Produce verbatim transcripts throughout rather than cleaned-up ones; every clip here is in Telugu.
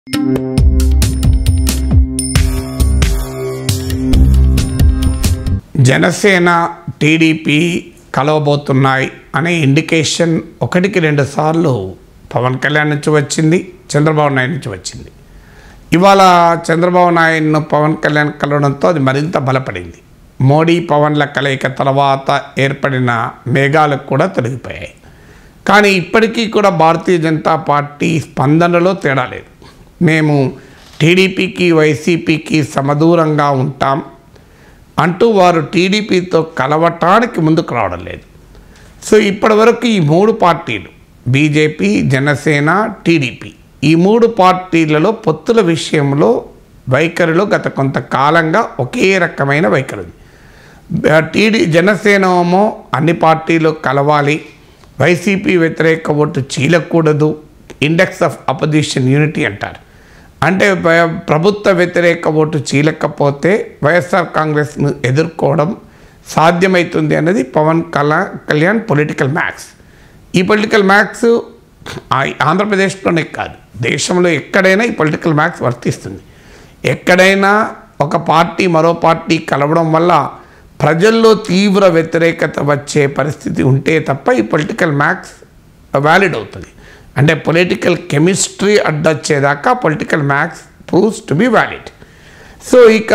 జనసేన టీడీపీ కలవబోతున్నాయి అనే ఇండికేషన్ ఒకటికి రెండు సార్లు పవన్ కళ్యాణ్ నుంచి వచ్చింది, చంద్రబాబు నాయుడు నుంచి వచ్చింది. ఇవాళ చంద్రబాబు నాయుడును పవన్ కళ్యాణ్ కలవడంతో అది మరింత బలపడింది. మోడీ పవన్ల కలయిక తర్వాత ఏర్పడిన మేఘాలకు కూడా తొలగిపోయాయి. కానీ ఇప్పటికీ కూడా భారతీయ జనతా పార్టీ స్పందనలో తేడా లేదు. మేము టీడీపీకి వైసీపీకి సమదూరంగా ఉంటాం అంటూ వారు టీడీపీతో కలవటానికి ముందుకు రావడం లేదు. సో ఇప్పటి వరకు ఈ మూడు పార్టీలు బీజేపీ, జనసేన, టీడీపీ ఈ మూడు పార్టీలలో పొత్తుల విషయంలో వైఖరిలో గత కొంతకాలంగా ఒకే రకమైన వైఖరి ఉంది. టీడీ జనసేన ఏమో అన్ని పార్టీలు కలవాలి, వైసీపీ వ్యతిరేక ఓటు చీలకూడదు, ఇండెక్స్ ఆఫ్ అపోజిషన్ యూనిటీ అంటారు. అంటే ప్రభుత్వ వ్యతిరేక ఓటు చీలకపోతే వైఎస్ఆర్ కాంగ్రెస్ను ఎదుర్కోవడం సాధ్యమవుతుంది అన్నది పవన్ కళ్యాణ్ పొలిటికల్ మ్యాథ్స్. ఈ పొలిటికల్ మ్యాథ్స్ ఆంధ్రప్రదేశ్లోనే కాదు, దేశంలో ఎక్కడైనా ఈ పొలిటికల్ మ్యాథ్స్ వర్తిస్తుంది. ఎక్కడైనా ఒక పార్టీ మరో పార్టీ కలవడం వల్ల ప్రజల్లో తీవ్ర వ్యతిరేకత వచ్చే పరిస్థితి ఉంటే తప్ప ఈ పొలిటికల్ మ్యాథ్స్ వ్యాలిడ్ అవుతుంది. అంటే పొలిటికల్ కెమిస్ట్రీ అడ్డొచ్చేదాకా political maths proves to be valid. So ఇక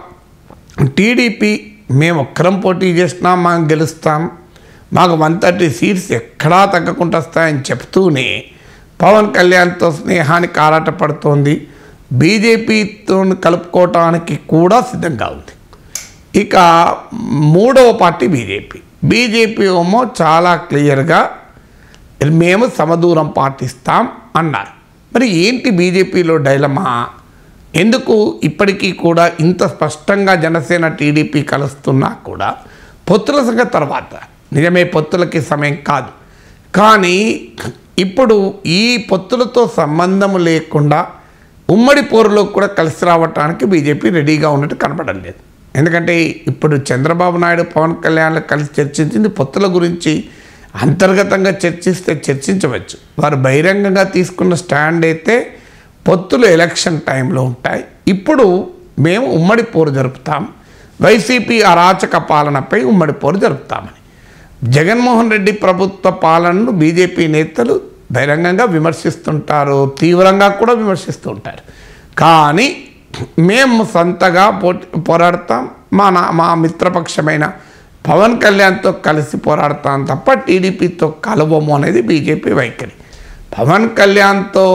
టీడీపీ మేము ఒక్కరం పోటీ చేసినా మనం గెలుస్తాం, మాకు వన్ థర్టీ సీట్స్ ఎక్కడా తగ్గకుండా వస్తాయని చెప్తూనే పవన్ కళ్యాణ్తో స్నేహానికి ఆరాటపడుతోంది. బీజేపీతో కలుపుకోవటానికి కూడా సిద్ధంగా ఉంది. ఇక మూడవ పార్టీ బీజేపీ. బీజేపీ ఏమో చాలా క్లియర్గా మేము సమదూరం పాటిస్తాం అన్నారు. మరి ఏంటి బీజేపీలో డైలమా? ఎందుకు ఇప్పటికీ కూడా ఇంత స్పష్టంగా జనసేన టీడీపీ కలుస్తున్నా కూడా పొత్తుల సంగతి తర్వాత, నిజమే పొత్తులకి సమయం కాదు, కానీ ఇప్పుడు ఈ పొత్తులతో సంబంధం లేకుండా ఉమ్మడి పోరులో కూడా కలిసి రావటానికి బీజేపీ రెడీగా ఉన్నట్టు కనపడం లేదు. ఎందుకంటే ఇప్పుడు చంద్రబాబు నాయుడు పవన్ కళ్యాణ్ కలిసి చర్చించింది పొత్తుల గురించి. అంతర్గతంగా చర్చిస్తే చర్చించవచ్చు. వారు బహిరంగంగా తీసుకున్న స్టాండ్ అయితే పొత్తులు ఎలక్షన్ టైంలో ఉంటాయి. ఇప్పుడు మేము ఉమ్మడి పోరు జరుపుతాం, వైసీపీ అరాచక పాలనపై ఉమ్మడి పోరు జరుపుతామని జగన్మోహన్ రెడ్డి ప్రభుత్వ పాలనను బీజేపీ నేతలు బహిరంగంగా విమర్శిస్తుంటారు, తీవ్రంగా కూడా విమర్శిస్తూ ఉంటారు. కానీ మేము సొంతగా పోటీ పోరాడతాం, మా నా మా మిత్రపక్షమైన పవన్ కళ్యాణ్తో కలిసి పోరాడతాం తప్ప టీడీపీతో కలవము అనేది బీజేపీ వైఖరి. పవన్ కళ్యాణ్తో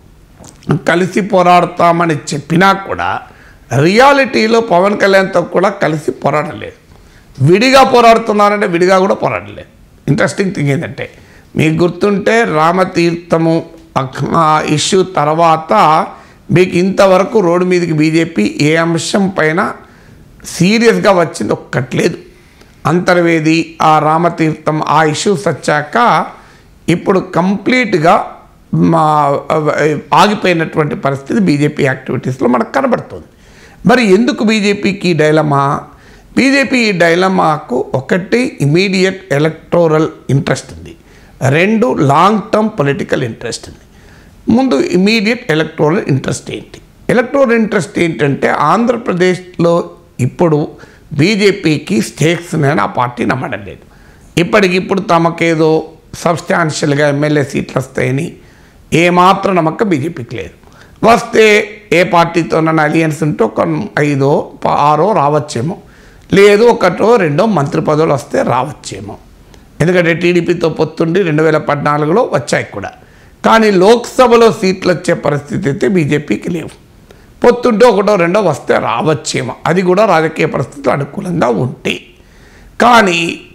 కలిసి పోరాడతామని చెప్పినా కూడా రియాలిటీలో పవన్ కళ్యాణ్తో కూడా కలిసి పోరాడలేదు. విడిగా పోరాడుతున్నారంటే విడిగా కూడా పోరాడలేదు. ఇంట్రెస్టింగ్ థింగ్ ఏంటంటే, మీకు గుర్తుంటే రామతీర్థము ఇష్యూ తర్వాత మీకు ఇంతవరకు రోడ్డు మీదకి బీజేపీ ఏ అంశం పైన సీరియస్గా వచ్చింది ఒక్కట్లేదు. అంతర్వేది, ఆ రామతీర్థం, ఆ ఇష్యూస్ వచ్చాక ఇప్పుడు కంప్లీట్గా మా ఆగిపోయినటువంటి పరిస్థితి బీజేపీ యాక్టివిటీస్లో మనకు కనబడుతుంది. మరి ఎందుకు బీజేపీకి డైలమా? బీజేపీ ఈ డైలమాకు ఒకటి ఇమీడియట్ ఎలక్టోరల్ ఇంట్రెస్ట్ ఉంది, రెండు లాంగ్ టర్మ్ పొలిటికల్ ఇంట్రెస్ట్ ఉంది. ముందు ఇమీడియట్ ఎలక్టోరల్ ఇంట్రెస్ట్ ఏంటి? ఎలక్టోరల్ ఇంట్రెస్ట్ ఏంటంటే ఆంధ్రప్రదేశ్లో ఇప్పుడు బీజేపీకి స్టేక్స్ నేను ఆ పార్టీ నమ్మడం లేదు. ఇప్పటికిప్పుడు తమకేదో సబ్స్టాన్షియల్గా ఎమ్మెల్యే సీట్లు వస్తాయని ఏమాత్రం నమ్మకం బీజేపీకి లేదు. వస్తే ఏ పార్టీతో నన్ను అలియన్స్ ఉంటే ఒక ఐదో ఆరో రావచ్చేమో, లేదు ఒకటో రెండో మంత్రి పదవులు వస్తే రావచ్చేమో. ఎందుకంటే టీడీపీతో పొత్తుండి రెండు వేల పద్నాలుగులో వచ్చాయి కూడా. కానీ లోక్సభలో సీట్లు వచ్చే పరిస్థితి అయితే బీజేపీకి లేవు. పొత్తుంటే ఒకటో రెండో వస్తే రావచ్చేమో, అది కూడా రాజకీయ పరిస్థితులు అనుకూలంగా ఉంటే. కానీ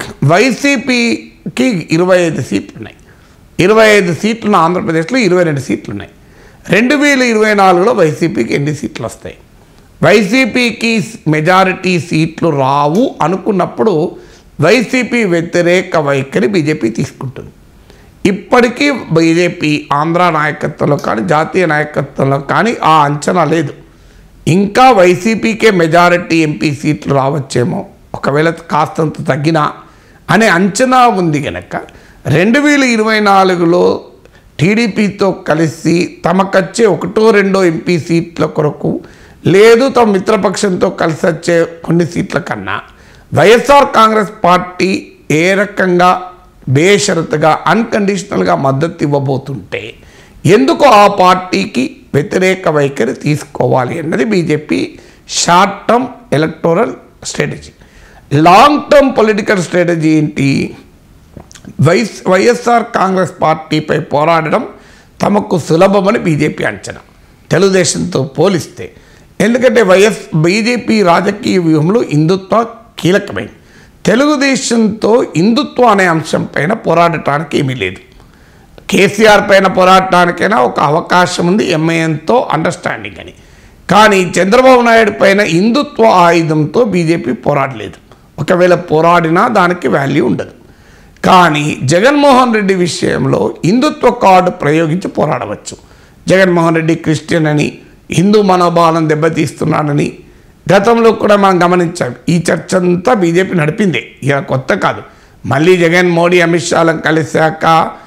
వైసీపీకి ఇరవై ఐదు సీట్లు ఉన్నాయి. ఇరవై ఐదు సీట్లు ఆంధ్రప్రదేశ్లో ఇరవై రెండు సీట్లు ఉన్నాయి. రెండు వేల ఇరవై నాలుగులో వైసీపీకి ఎన్ని సీట్లు వస్తాయి? వైసీపీకి మెజారిటీ సీట్లు రావు అనుకున్నప్పుడు వైసీపీ వ్యతిరేక వైఖరి బీజేపీ తీసుకుంటుంది. ఇప్పటికీ బీజేపీ ఆంధ్ర నాయకత్వంలో కానీ జాతీయ నాయకత్వంలో కానీ ఆ అంచనా లేదు. ఇంకా వైసీపీకే మెజారిటీ ఎంపీ సీట్లు రావచ్చేమో, ఒకవేళ కాస్తంత తగ్గినా అనే అంచనా ఉంది కనుక రెండు వేల ఇరవై నాలుగులో టీడీపీతో కలిసి తమకొచ్చే ఒకటో రెండో ఎంపీ సీట్ల కొరకు లేదు తమ మిత్రపక్షంతో కలిసి వచ్చే కొన్ని సీట్ల కన్నా వైఎస్ఆర్ కాంగ్రెస్ పార్టీ ఏ రకంగా బేషరతుగా అన్కండిషనల్గా మద్దతు ఇవ్వబోతుంటే ఎందుకు ఆ పార్టీకి వ్యతిరేక వైఖరి తీసుకోవాలి అన్నది BJP short term electoral strategy. Long term political strategy ఏంటి? వైఎస్ వైఎస్ఆర్ కాంగ్రెస్ పార్టీపై పోరాడడం తమకు సులభమని బీజేపీ అంచనా తెలుగుదేశంతో పోలిస్తే. ఎందుకంటే వైఎస్ బీజేపీ రాజకీయ వ్యూహంలో హిందుత్వ కీలకమైంది. తెలుగుదేశంతో హిందుత్వ అనే అంశం పైన పోరాడటానికి ఏమీ లేదు. కేసీఆర్ పైన పోరాడటానికైనా ఒక అవకాశం ఉంది ఎంఐఎంతో అండర్స్టాండింగ్ అని. కానీ చంద్రబాబు నాయుడు పైన హిందుత్వ ఆయుధంతో బీజేపీ పోరాడలేదు. ఒకవేళ పోరాడినా దానికి వాల్యూ ఉండదు. కానీ జగన్మోహన్ రెడ్డి విషయంలో హిందుత్వ కార్డు ప్రయోగించి పోరాడవచ్చు. జగన్మోహన్ రెడ్డి క్రిస్టియన్ అని, హిందూ మనోభావాలను దెబ్బతీస్తున్నాడని గతంలో కూడా మనం గమనించాం. ఈ చర్చ అంతా బీజేపీ నడిపిందే, ఇక కొత్త కాదు. మళ్ళీ జగన్ మోడీ అమిత్ షాలను కలిశాక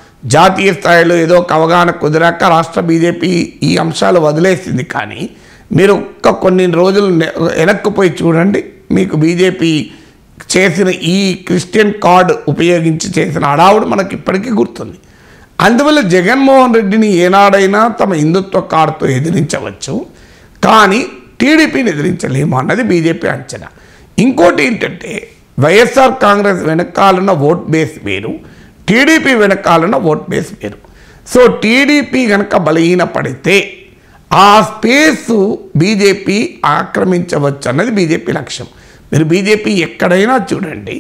జాతీయ స్థాయిలో ఏదో ఒక అవగాహన కుదిరాక రాష్ట్ర బీజేపీ ఈ అంశాలు వదిలేసింది. కానీ మీరు ఒక్క కొన్ని రోజులు వెనక్కిపోయి చూడండి, మీకు బీజేపీ చేసిన ఈ క్రిస్టియన్ కార్డు ఉపయోగించి చేసిన అడావుడు మనకి ఇప్పటికీ గుర్తుంది. అందువల్ల జగన్మోహన్ రెడ్డిని ఏనాడైనా తమ హిందుత్వ కార్డుతో ఎదిరించవచ్చు, కానీ టీడీపీని ఎదిరించలేము అన్నది బీజేపీ అంచనా. ఇంకోటి ఏంటంటే వైఎస్ఆర్ కాంగ్రెస్ వెనకాలన్న ఓట్ బేస్ వేరు, టీడీపీ వెనకాలన్న ఓట్ బేస్ వేరు. సో టీడీపీ కనుక బలహీనపడితే ఆ స్పేసు బీజేపీ ఆక్రమించవచ్చు అన్నది బీజేపీ లక్ష్యం. మీరు బీజేపీ ఎక్కడైనా చూడండి,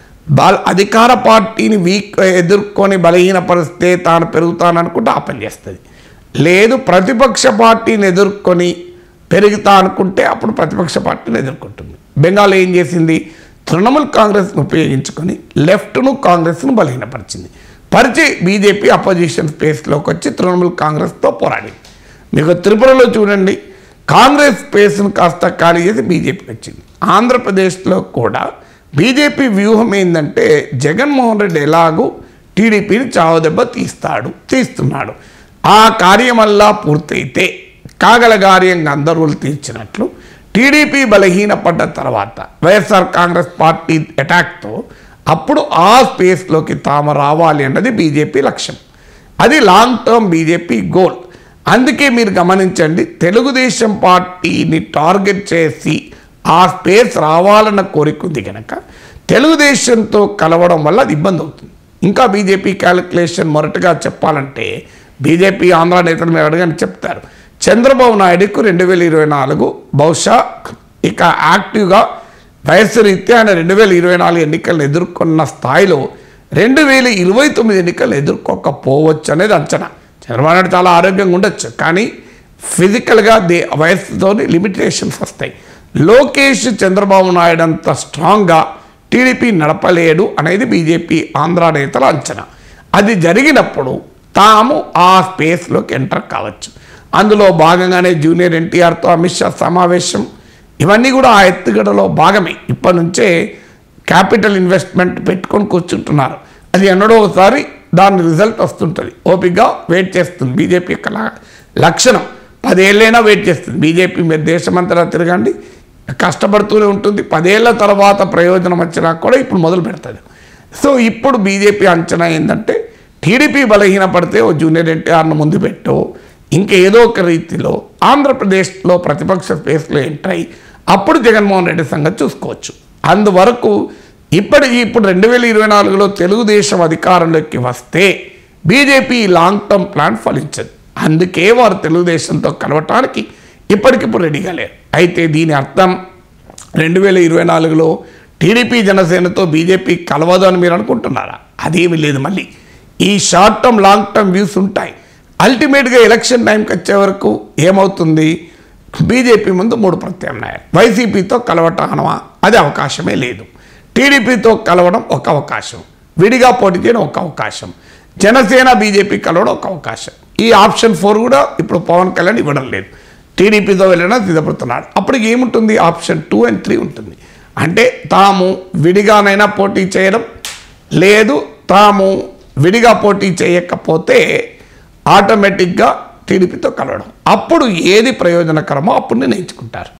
బల అధికార పార్టీని వీక్ ఎదుర్కొని బలహీనపరిస్తే తాను పెరుగుతాననుకుంటే ఆ పని చేస్తుంది. లేదు ప్రతిపక్ష పార్టీని ఎదుర్కొని పెరుగుతా అనుకుంటే అప్పుడు ప్రతిపక్ష పార్టీని ఎదుర్కొంటుంది. బెంగాల్ ఏం చేసింది? తృణమూల్ కాంగ్రెస్ను ఉపయోగించుకొని లెఫ్ట్ను కాంగ్రెస్ను బలహీనపరిచింది. పరిచి బీజేపీ అపోజిషన్ స్పేస్లోకి వచ్చి తృణమూల్ కాంగ్రెస్తో పోరాడింది. మీకు త్రిపురలో చూడండి, కాంగ్రెస్ స్పేస్ను కాస్త ఖాళీ చేసి బీజేపీ వచ్చింది. ఆంధ్రప్రదేశ్లో కూడా బీజేపీ వ్యూహం ఏంటంటే జగన్మోహన్ రెడ్డి ఎలాగూ టీడీపీని చావుదెబ్బ తీస్తాడు తీస్తున్నాడు ఆ కార్యమల్లా పూర్తయితే కాగలగార్యంగా అందరూ తీర్చినట్లు టీడీపీ బలహీనపడ్డ తర్వాత వైఎస్ఆర్ కాంగ్రెస్ పార్టీ అటాక్తో అప్పుడు ఆ స్పేస్లోకి తాము రావాలి అన్నది బీజేపీ లక్ష్యం. అది లాంగ్ టర్మ్ బీజేపీ గోల్. అందుకే మీరు గమనించండి, తెలుగుదేశం పార్టీని టార్గెట్ చేసి ఆ స్పేస్ రావాలన్న కోరిక ఉంది కనుక తెలుగుదేశంతో కలవడం వల్ల అది ఇబ్బంది అవుతుంది. ఇంకా బీజేపీ క్యాలిక్యులేషన్ మొరటుగా చెప్పాలంటే బీజేపీ ఆంధ్ర నేతలు మీరు అడగని చెప్తారు, చంద్రబాబు నాయుడుకు రెండు వేల ఇరవై నాలుగు బహుశా ఇక యాక్టివ్గా వయస్సు రీత్యా ఆయన రెండు వేల ఇరవై నాలుగు ఎన్నికలను ఎదుర్కొన్న స్థాయిలో రెండు వేల ఇరవై తొమ్మిది ఎన్నికలు ఎదుర్కోకపోవచ్చు అనేది అంచనా. చంద్రబాబు నాయుడు చాలా ఆరోగ్యంగా ఉండొచ్చు, కానీ ఫిజికల్గా దే వయస్సుతో లిమిటేషన్స్ వస్తాయి. లోకేష్ చంద్రబాబు నాయుడు అంత స్ట్రాంగ్గా టీడీపీ నడపలేడు అనేది బీజేపీ ఆంధ్ర నేతల అంచనా. అది జరిగినప్పుడు తాము ఆ స్పేస్లోకి ఎంటర్ కావచ్చు. అందులో భాగంగానే జూనియర్ ఎన్టీఆర్తో అమిత్ షా సమావేశం, ఇవన్నీ కూడా ఆ ఎత్తుగడలో భాగమే. ఇప్పటి నుంచే క్యాపిటల్ ఇన్వెస్ట్మెంట్ పెట్టుకొని కూర్చుంటున్నారు. అది ఎన్నడో ఒకసారి దాని రిజల్ట్ వస్తుంటుంది. ఓపికగా వెయిట్ చేస్తుంది బీజేపీ యొక్క లక్షణం. పదేళ్ళైనా వెయిట్ చేస్తుంది బీజేపీ. మీరు దేశమంతటా తిరగండి, కష్టపడుతూనే ఉంటుంది. పదేళ్ల తర్వాత ప్రయోజనం వచ్చినా కూడా ఇప్పుడు మొదలు పెడుతుంది. సో ఇప్పుడు బీజేపీ అంచనా ఏంటంటే టీడీపీ బలహీనపడితే ఓ జూనియర్ ఎన్టీఆర్ను ముందు పెట్టో ఇంకేదో ఒక రీతిలో ఆంధ్రప్రదేశ్లో ప్రతిపక్ష స్పేస్లో ఎంటర్ అయ్యి అప్పుడు జగన్మోహన్ రెడ్డి సంగతి చూసుకోవచ్చు. అందువరకు ఇప్పటి ఇప్పుడు రెండు వేల ఇరవై నాలుగులో తెలుగుదేశం అధికారంలోకి వస్తే బీజేపీ లాంగ్ టర్మ్ ప్లాన్ ఫలించదు. అందుకే వారు తెలుగుదేశంతో కలవటానికి ఇప్పటికిప్పుడు రెడీగా లేరు. అయితే దీని అర్థం రెండు వేల ఇరవై నాలుగులో టీడీపీ జనసేనతో బీజేపీ కలవదు అని మీరు అనుకుంటున్నారా? అదేమీ లేదు. మళ్ళీ ఈ short term long term views ఉంటాయి. అల్టిమేట్గా ఎలక్షన్ టైంకి వచ్చే వరకు ఏమవుతుంది? బీజేపీ ముందు మూడు ప్రత్యామ్నాయాలు. వైసీపీతో కలవటమా? అది అవకాశమే లేదు. టీడీపీతో కలవడం ఒక అవకాశం, విడిగా పోటీ చేయడం ఒక అవకాశం, జనసేన బీజేపీ కలవడం ఒక అవకాశం. ఈ ఆప్షన్ ఫోర్ కూడా ఇప్పుడు పవన్ కళ్యాణ్ ఇవ్వడం లేదు. టీడీపీతో వెళ్ళినా సిద్ధపడుతున్నాడు. అప్పటికి ఏముంటుంది? ఆప్షన్ టూ అండ్ త్రీ ఉంటుంది. అంటే తాము విడిగానైనా పోటీ చేయడం, లేదు తాము విడిగా పోటీ చేయకపోతే ఆటోమేటిక్గా టీడీపీతో కలవడం. అప్పుడు ఏది ప్రయోజనకరమో అప్పుడు నిర్ణయించుకుంటారు.